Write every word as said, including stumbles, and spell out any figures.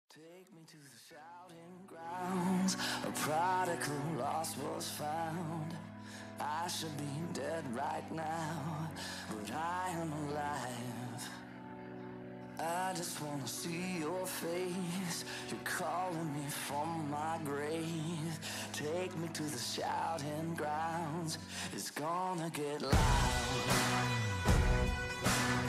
Take me to the shouting grounds. A prodigal lost was found. I should be dead right now, but I am alive. I just wanna see your face. You're calling me from my grave. Take me to the shouting grounds. It's gonna get loud.